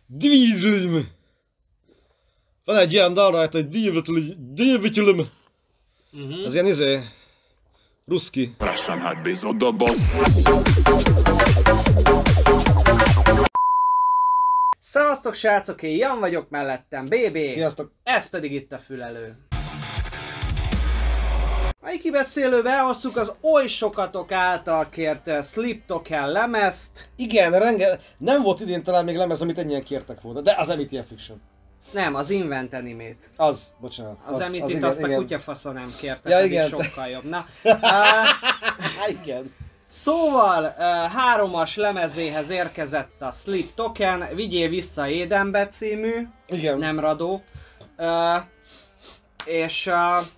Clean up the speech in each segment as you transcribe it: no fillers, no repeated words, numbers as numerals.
Dividlum. Van egy ilyen dal rajta, hogy Dividlum. Az ilyen ruszki. Russian heartbeats of the boss. Szevasztok srácok, én Jan vagyok, mellettem BB. Sziasztok. Ez pedig itt a Fülelő. Mai kibeszélőbe elhoztuk az oly sokatok által kért Sleep Token lemezt. Igen, nem volt idén talán még lemez, amit ennyien kértek volna, de az MTF Fiction. Nem, az Invent Animate. Az, bocsánat. Az MTF-t azt a kutyafasza nem kérte, ja, pedig igen. sokkal jobb. Na, igen. Szóval 3-as lemezéhez érkezett a Sleep Token, Vigyél vissza Édenbe című, Igen. nem Radó. És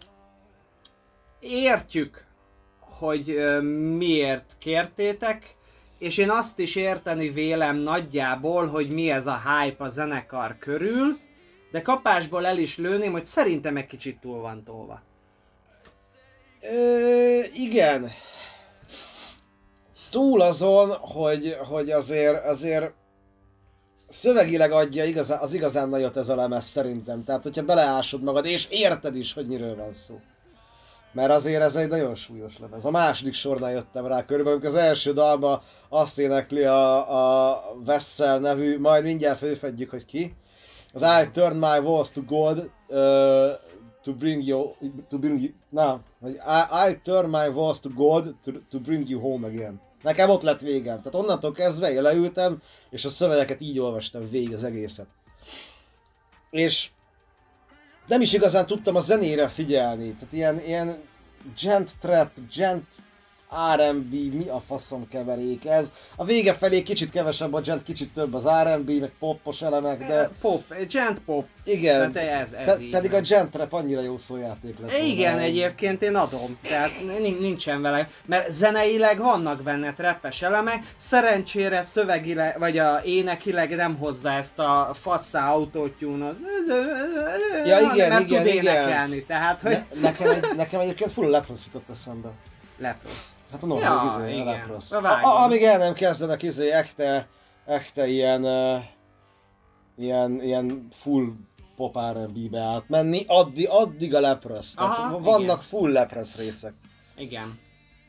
értjük, hogy miért kértétek, és én azt is érteni vélem nagyjából, hogy mi ez a hype a zenekar körül, de kapásból el is lőném, hogy szerintem egy kicsit túl van tolva. Igen. Túl azon, hogy azért szövegileg adja az igazán nagyot ez a lemez szerintem. Tehát, hogyha beleásod magad, és érted is, hogy miről van szó. Mert azért ez egy nagyon súlyos lemez. A második sornál jöttem rá körülbelül, amikor az első dalban azt énekli a Vessel nevű, majd mindjárt felfedjük, hogy ki. Az I turn my walls to gold to bring you, I turn my walls to gold to bring you home again. Nekem ott lett végem. Tehát onnantól kezdve én leültem, és a szövegeket így olvastam végig az egészet. És nem is igazán tudtam a zenére figyelni. Tehát ilyen gent trap, gent R&B, mi a faszom keverék ez. A vége felé kicsit kevesebb a gent, kicsit több az R&B, meg popos elemek, de... Pop, gent pop. Igen, ez pedig a gent trap annyira jó szójáték lett. Igen, egyébként én adom, tehát nincsen vele, mert zeneileg vannak benne trappes elemek, szerencsére szövegileg, vagy énekileg nem hozza ezt a faszá autótyúnot, igen, tud énekelni, tehát hogy... Nekem egyébként full Leprous jutott eszembe. Leprous. Hát a norvég a Leprous. Amíg el nem kezdenek echte ilyen full pop R&B-be átmenni, addig a Leprous. Tehát vannak igen. Full Leprous részek. Igen.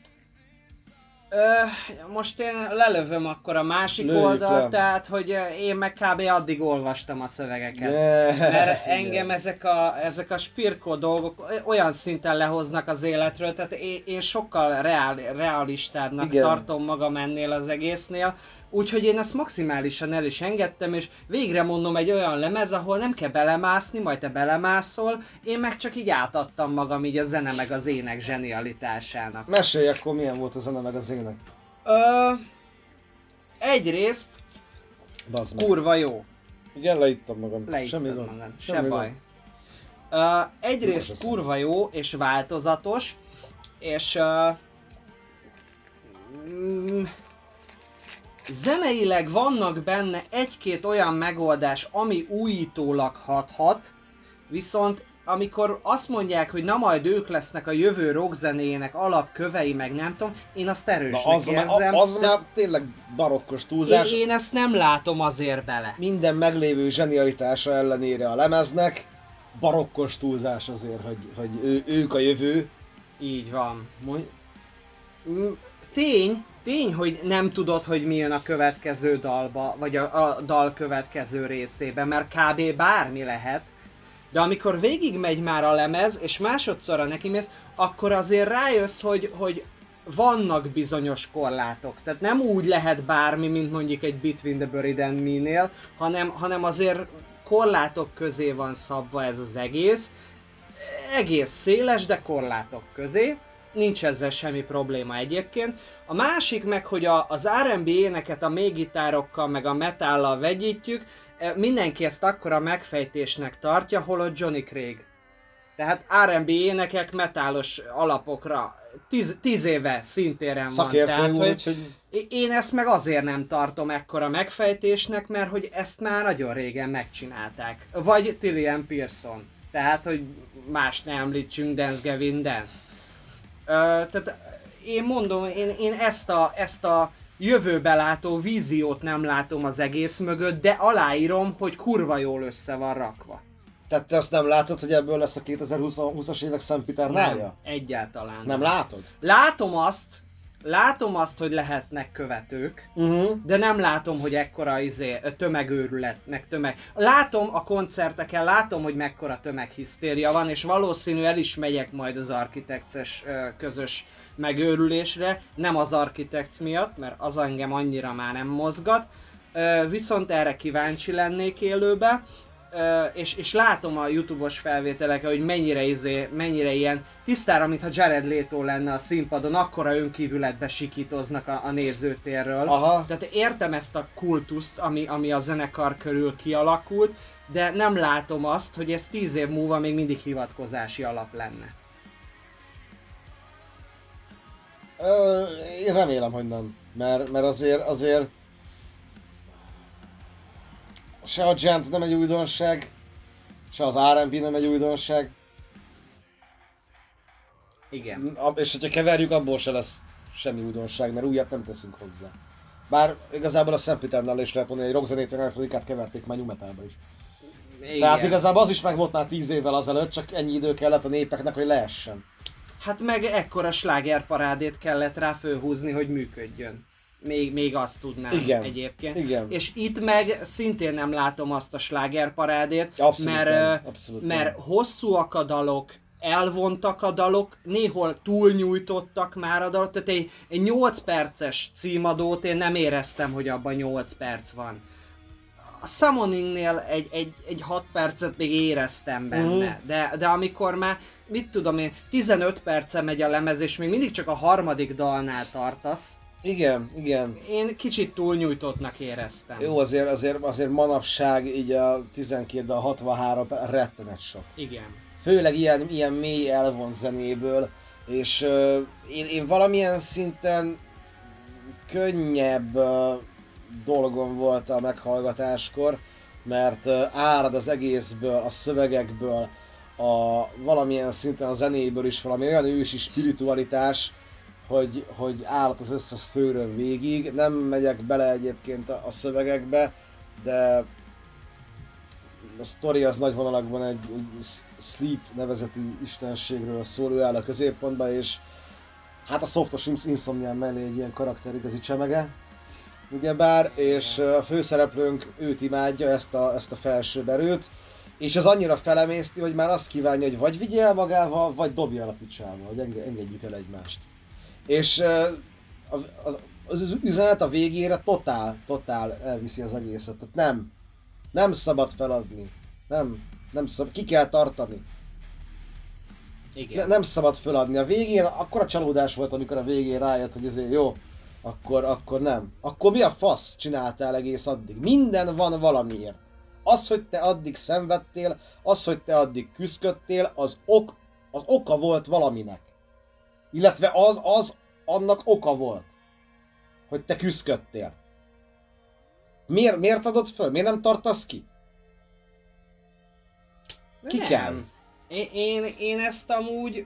Most én lelövöm akkor a másik oldalt, tehát hogy én meg kb. Addig olvastam a szövegeket. Mert engem ezek a spirkó dolgok olyan szinten lehoznak az életről, tehát én sokkal realistábbnak tartom magam ennél az egésznél. Úgyhogy én ezt maximálisan el is engedtem, és végre mondom egy olyan lemez, ahol nem kell belemászni, majd te belemászol, én meg csak így átadtam magam így a zene meg az ének zsenialitásának. Mesélj akkor, milyen volt a zene meg az ének? Egyrészt kurva jó. Igen, leittem magam. Semmi magam. Se baj. Egyrészt kurva jó és változatos, és zeneileg vannak benne egy-két olyan megoldás, ami újítólag hathat, viszont amikor azt mondják, hogy na majd ők lesznek a jövő rockzenéjének alapkövei, meg nem tudom, én azt erősnek érzem. Az már tényleg barokkos túlzás. Én ezt nem látom azért bele. Minden meglévő zsenialitása ellenére a lemeznek barokkos túlzás azért, hogy ők a jövő. Így van. Tény, hogy nem tudod, hogy mi jön a következő dalba, vagy a dal következő részében, mert kb. Bármi lehet, de amikor végigmegy már a lemez, és másodszorra nekimész, akkor azért rájössz, hogy vannak bizonyos korlátok. Tehát nem úgy lehet bármi, mint mondjuk egy Between the Buried and Me-nél, hanem azért korlátok közé van szabva ez az egész. Egész széles, de korlátok közé. Nincs ezzel semmi probléma egyébként. A másik meg, hogy az R&B éneket a mélygitárokkal meg a metállal vegyítjük, mindenki ezt akkora megfejtésnek tartja, holott Johnny Craig. Tehát R&B énekek metálos alapokra 10 éve szintéren van. Tehát, hogy én ezt meg azért nem tartom ekkora megfejtésnek, mert hogy ezt már nagyon régen megcsinálták. Vagy Tillian Pearson. Tehát, hogy más ne említsünk, Dance Gavin Dance. Tehát én mondom, én ezt a jövőbelátó víziót nem látom az egész mögött, de aláírom, hogy kurva jól össze van rakva. Tehát te azt nem látod, hogy ebből lesz a 2020-as évek szentpiternálja? Nem, egyáltalán Nem látod? Látom azt, hogy lehetnek követők, de nem látom, hogy ekkora tömegőrület, meg Látom a koncerteken, látom, hogy mekkora tömeghisztéria van, és valószínű el is megyek majd az Architects közös megőrülésre, nem az Architects miatt, mert az engem annyira már nem mozgat, viszont erre kíváncsi lennék élőbe. És látom a YouTube-os felvételeken, hogy mennyire ilyen tisztára, mintha Jared Leto lenne a színpadon, akkora önkívületbe sikítoznak a nézőtérről. Aha. Tehát értem ezt a kultuszt, ami a zenekar körül kialakult, de nem látom azt, hogy ez 10 év múlva még mindig hivatkozási alap lenne. Én remélem, hogy nem. Mert azért se a Gent nem egy újdonság, se az R&B nem egy újdonság. Igen. És hogyha keverjük, abból se lesz semmi újdonság, mert újat nem teszünk hozzá. Bár igazából a Szentpiternál is lehet mondani, hogy rockzenét meg elektronikát keverték már New Metalba is. Igen. Tehát igazából az is meg volt már 10 évvel azelőtt, csak ennyi idő kellett a népeknek, hogy leessen. Hát meg ekkora slágerparádét kellett rá fölhúzni, hogy működjön. Még azt tudnám igen, egyébként. Igen. És itt meg szintén nem látom azt a slágerparádét, abszolút mert hosszúak a dalok, elvontak a dalok, néhol túlnyújtottak már a dalok, tehát egy 8 perces címadót én nem éreztem, hogy abban 8 perc van. A Summoningnél egy 6 percet még éreztem benne, de amikor már, mit tudom én, 15 perce megy a lemez, és még mindig csak a harmadik dalnál tartasz. Igen. Én kicsit túlnyújtottnak éreztem. Jó, azért manapság így a 12 dal 63 rettenet sok. Igen. Főleg ilyen mély elvont zenéből, és én valamilyen szinten könnyebb dolgom volt a meghallgatáskor, mert árad az egészből, a szövegekből, valamilyen szinten a zenéből is valami olyan ősi spiritualitás, hogy állat az összes szőrön végig. Nem megyek bele egyébként a szövegekbe, de a sztori az nagy vonalakban egy Sleep nevezetű istenségről szól, ő áll a középpontba, és hát a Softos Insomnian mellé egy ilyen karakter igazi csemege, ugyebár, és a főszereplőnk őt imádja, ezt a felsőbb erőt, és az annyira felemészti, hogy már azt kívánja, hogy vagy vigye el magával, vagy dobja el a picsába, hogy engedjük el egymást. És az üzenet a végére totál elviszi az egészet. Tehát nem szabad feladni. Nem szabad, ki kell tartani. Igen. Nem szabad feladni. A végén akkora csalódás volt, amikor a végén rájött, hogy ezért jó, akkor nem. Akkor mi a fasz csináltál egész addig? Minden van valamiért. Az, hogy te addig szenvedtél, az, hogy te addig küszködtél, az oka volt valaminek. Illetve annak oka volt, hogy te küszködtél. Miért adod föl? Miért nem tartasz ki? Ki nem. kell? Én ezt amúgy...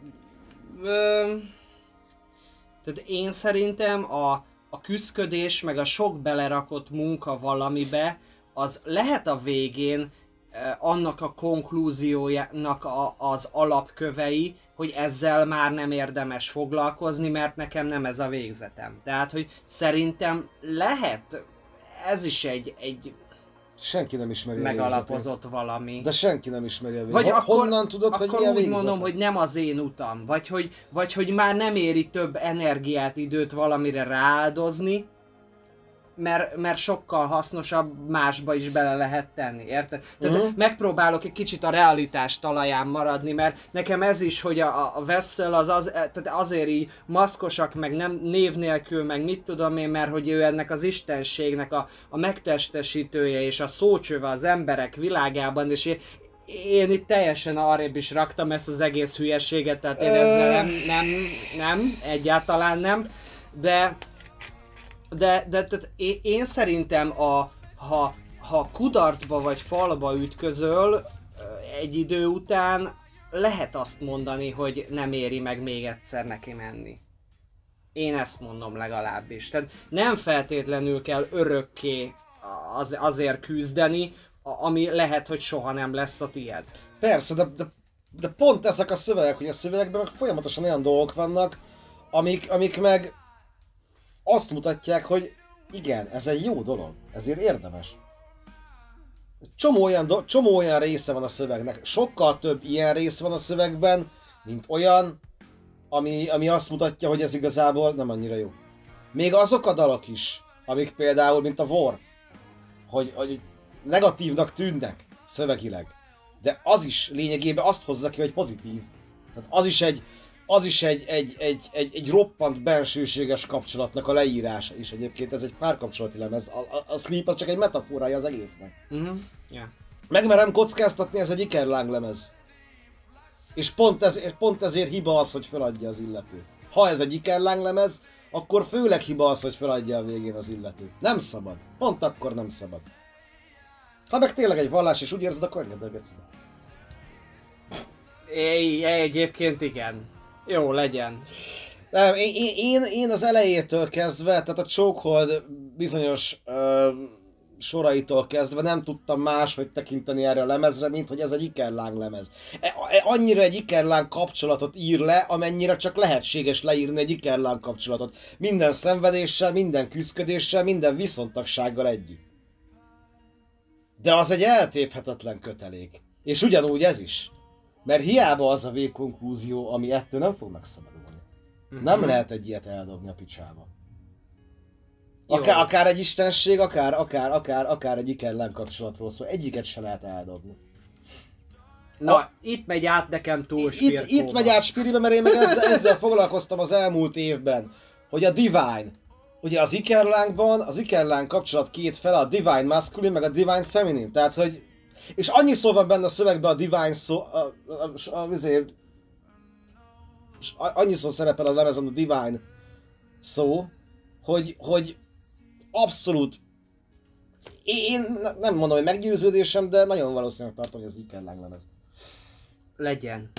tehát én szerintem a küszködés meg a sok belerakott munka valamibe, az lehet a végén annak a konklúziójának az alapkövei, hogy ezzel már nem érdemes foglalkozni, mert nekem nem ez a végzetem. Tehát, hogy szerintem lehet, ez is egy senki nem ismeri megalapozott valami. De senki nem ismeri a végzetet. Vagy akkor, honnan tudod, akkor hogy mi a úgy végzete? mondom, hogy nem az én utam. Vagy hogy már nem éri több energiát, időt valamire rááldozni, mert sokkal hasznosabb másba is bele lehet tenni, érted? Tehát megpróbálok egy kicsit a realitás talaján maradni, mert nekem ez is, hogy a Vessel tehát azért így maszkosak, meg nem név nélkül, meg mit tudom én, mert hogy ő ennek az istenségnek a megtestesítője és a szócsöve az emberek világában, és én itt teljesen arrébb is raktam ezt az egész hülyeséget, tehát én ezzel nem, egyáltalán nem, de tehát én szerintem ha kudarcba vagy falba ütközöl egy idő után, lehet azt mondani, hogy nem éri meg még egyszer neki menni. Én ezt mondom legalábbis. Tehát nem feltétlenül kell örökké azért küzdeni, ami lehet, hogy soha nem lesz a tiéd. Persze, de pont ezek a szövegek, hogy a szövegekben meg folyamatosan olyan dolgok vannak, amik meg azt mutatják, hogy igen, ez egy jó dolog, ezért érdemes. Csomó olyan része van a szövegnek, sokkal több ilyen rész van a szövegben, mint olyan, ami azt mutatja, hogy ez igazából nem annyira jó. Még azok a dalok is, amik például, mint a War, hogy negatívnak tűnnek szövegileg, de az is lényegében azt hozza ki, hogy pozitív. Tehát az is egy roppant bensőséges kapcsolatnak a leírása is egyébként, ez egy párkapcsolati lemez, a Sleep az csak egy metaforája az egésznek. Yeah. Megmerem kockáztatni, ez egy ikerláng lemez. És pont ezért hiba az, hogy feladja az illető. Ha ez egy ikerláng lemez, akkor főleg hiba az, hogy feladja a végén az illető. Nem szabad. Pont akkor nem szabad. Ha meg tényleg egy vallás és úgy érzed, akkor engedőgetsz. Egyébként igen. Jó, legyen. Nem, én az elejétől kezdve, tehát a Chokehold bizonyos soraitól kezdve nem tudtam máshogy tekinteni erre a lemezre, mint hogy ez egy ikerláng lemez. Annyira egy ikerláng kapcsolatot ír le, amennyire csak lehetséges leírni egy ikerláng kapcsolatot. Minden szenvedéssel, minden küszködéssel, minden viszontagsággal együtt. De az egy eltéphetetlen kötelék. És ugyanúgy ez is. Mert hiába az a végkonklúzió, ami ettől nem fog megszabadulni. Nem lehet egy ilyet eldobni a picsába. Akár egy istenség, akár egy ikerláng kapcsolatról szól. Egyiket se lehet eldobni. Na, itt megy át nekem túl Spirkóba. Itt megy át Spiribe, mert én meg ezzel foglalkoztam az elmúlt évben. Hogy a Divine, ugye az ikerlángban, az ikerláng kapcsolat két fele, a Divine Masculine, meg a Divine Feminine. Tehát, hogy... És annyi szó van benne a szövegben a Divine szó... annyi szó szerepel a lemezen a Divine szó, hogy abszolút... Én nem mondom, hogy meggyőződésem, de nagyon valószínűleg tartom, hogy ez ikerláng lemez. Legyen.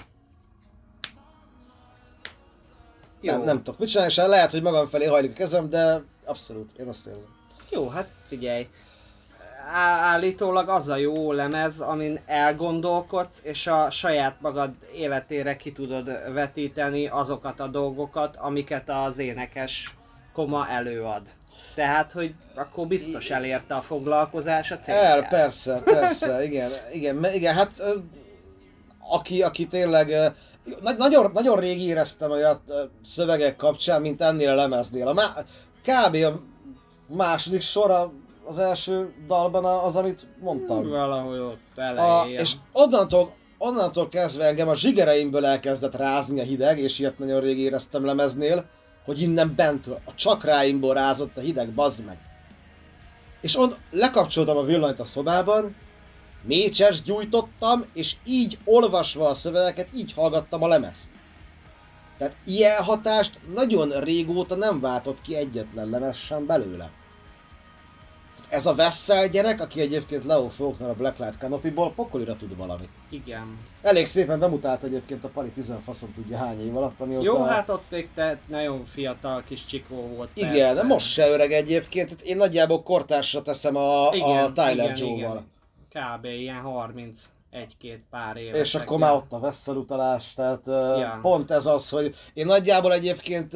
Nem tudok mit csinálni, és lehet, hogy magam felé hajlik a kezem, de abszolút, én azt érzem. Jó, hát figyelj. Állítólag az a jó lemez, amin elgondolkodsz, és a saját magad életére ki tudod vetíteni azokat a dolgokat, amiket az énekes koma előad. Tehát, hogy akkor biztos elérte a foglalkozás a célját. Persze, igen, hát aki tényleg, nagyon rég éreztem olyat szövegek kapcsán, mint ennél a lemeznél. Kb. A második sor az első dalban az, amit mondtam. Valahogy ott elején. És onnantól kezdve engem a zsigereimből elkezdett rázni a hideg, és ilyet nagyon rég éreztem lemeznél, hogy innen bentről, a csakráimból rázott a hideg, bazd meg. És lekapcsoltam a villanyt a szobában, mécses gyújtottam, és így olvasva a szövegeket, így hallgattam a lemezt. Tehát ilyen hatást nagyon régóta nem váltott ki egyetlen lemez sem belőle. Ez a Vessel gyerek, aki egyébként Leo Faulkner a Blacklight Canopyból, pokolira tud valamit. Igen. Elég szépen bemutált egyébként a Pali 10 faszom tudja hány év alatt, amióta... Jó, hát ott még te nagyon fiatal kis csikó volt. Igen, persze. de most se öreg egyébként, én nagyjából kortársra teszem a Tyler Joe-val. Kb. Ilyen 31-2 pár év. És akkor már ott a Vessel utalás, tehát pont ez az, hogy én nagyjából egyébként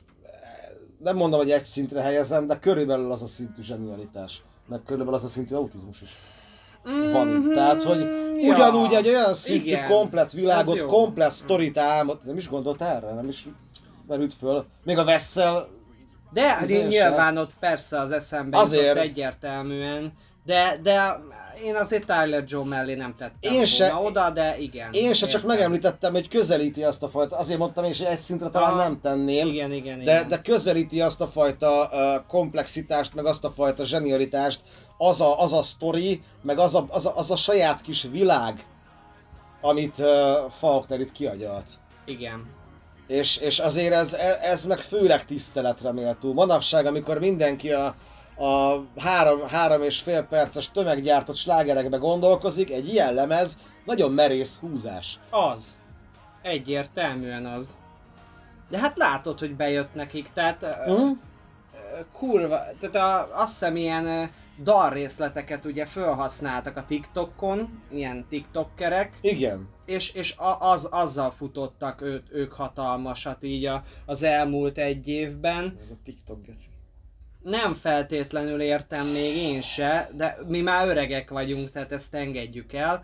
nem mondom, hogy egy szintre helyezem, de körülbelül az a szintű zsenialitás, meg körülbelül az a szintű autizmus is van itt. Tehát, hogy ugyanúgy egy olyan szintű komplett világot, komplett sztorit álmod, nem is gondolt erre, nem is merült föl. Még a Vessel... De hát nyilván ott persze az eszembe jutott egyértelműen, de én azért Tyler Joe mellé nem tettem volna oda, de igen. Én se csak megemlítettem, hogy közelíti azt a fajta, azért mondtam én is, hogy egy szintre talán nem tenném, igen. De közelíti azt a fajta komplexitást, meg azt a fajta zsenialitást, az a sztori, meg az a saját kis világ, amit Faulkner itt kiagyalt. Igen. És azért ez meg főleg tiszteletre méltó. Manapság, amikor mindenki a 3,5 perces tömeggyártott slágerekbe gondolkozik, egy ilyen lemez nagyon merész húzás. Az. Egyértelműen az. De hát látod, hogy bejött nekik, tehát kurva, tehát azt hiszem ilyen dalrészleteket ugye felhasználtak a TikTokon, ilyen TikTokkerek, Igen. és azzal futottak ők hatalmasat így az elmúlt egy évben. Ez a TikTok geci. Nem feltétlenül értem még én se, de mi már öregek vagyunk, tehát ezt engedjük el.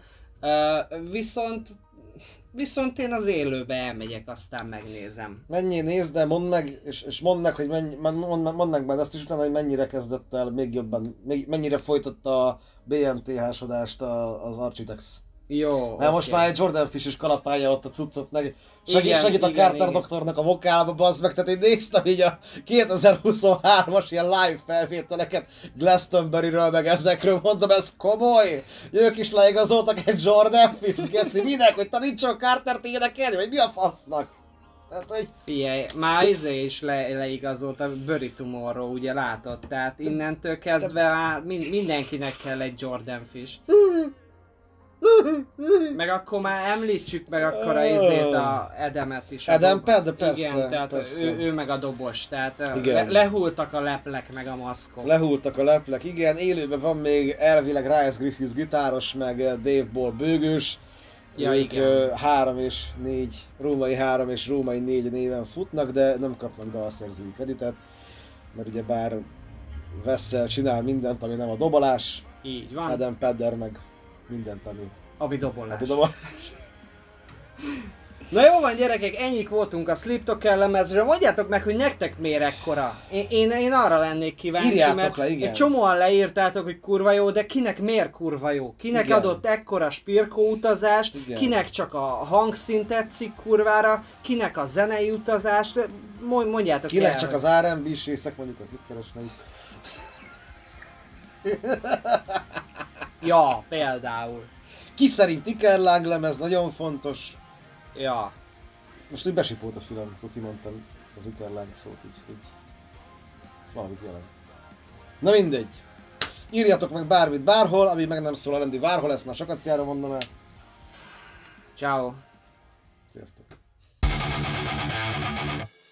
Viszont én az élőbe elmegyek, aztán megnézem. Mennyi nézd, de mondd meg, és mondd meg, hogy mondd meg benne azt is utána, hogy mennyire kezdett el még jobban, mennyire folytatta a BMTH-sodást az Architex. Jó, Mert most már egy Jordan Fish is kalapálja ott a cuccot, meg segít a igen, Carter igen. doktornak a vokálba, bazd meg, tehát én néztem így a 2023-as ilyen live felvételeket Glastonbury-ről, meg ezekről, mondom, ez komoly! Ők is leigazoltak egy Jordan Fish-t, geci, minek, hogy tanítson Cartert énekelni, vagy mi a fasznak? Tehát, hogy... Figyelj, már is leigazolt a Bury Tomorrow, ugye látod, tehát innentől kezdve már mindenkinek kell egy Jordan Fish. Meg akkor már említsük meg akkor a Edemet is. Adam Ped, persze. Igen, tehát persze. ő meg a dobos, tehát Igen. lehultak a leplek meg a maszkok. Lehultak a leplek, igen, élőben van még elvileg Rice Griffiths gitáros, meg Dave Ball bőgős. Ja, ők igen. 3 és 4, római 3 és római 4 néven futnak, de nem kapnak dalszerzői kreditet, mert ugye bár Vessel csinál mindent, ami nem a dobolás, Így van, Adam Pedder meg mindent, ami abi dobolás. a dobolás. Na jó van gyerekek, ennyik voltunk a Sliptoker lemezről, mondjátok meg, hogy nektek miért ekkora. Én arra lennék kíváncsi, Írjátok mert le, igen. egy csomóan leírtátok, hogy kurva jó, de kinek miért kurva jó? Kinek Igen. adott ekkora spirkó utazást, Igen. kinek csak a hangszín tetszik kurvára, kinek a zenei utazás, de mondjátok Kinek el, csak hogy- az R&B-s részek, mondjuk az mit keresne itt? Ja, például. Ki szerint Ikerláng lemez, nagyon fontos. Ja. Most úgy besipult a fülem, amikor kimondtam az Ikerláng szót, úgyhogy ez valamit jelent. Na mindegy. Írjatok meg bármit bárhol, ami meg nem szól a Lendi Várhol, ezt már sokat szjára mondom el. Ciao. Sziasztok.